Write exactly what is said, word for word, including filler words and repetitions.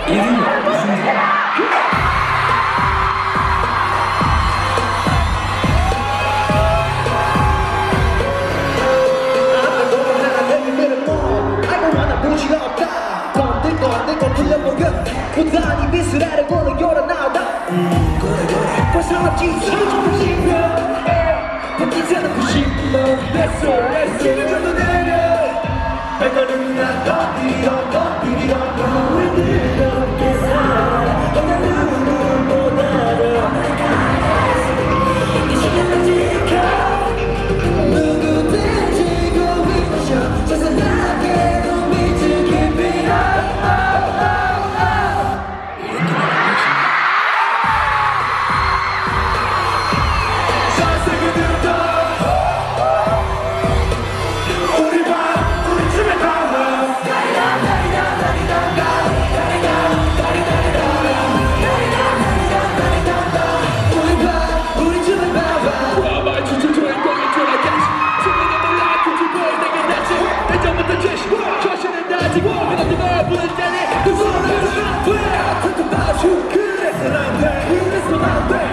이름이 무슨 일이야? 부단히 미술하려고는 열어나오다 음 그래 그래 벌써 맞지 살고 싶어 바뀌자는 싶어 Let's go let's go 기름도 내려 발걸음이 나가 비리던 거 비리던 거 왜 그렇게 살아 너는 누구도 못 알아 이 시간을 지켜 누구든지 고 있어 자상하게도 미칠 깊이 그래서 난 돼, 그래서 난 돼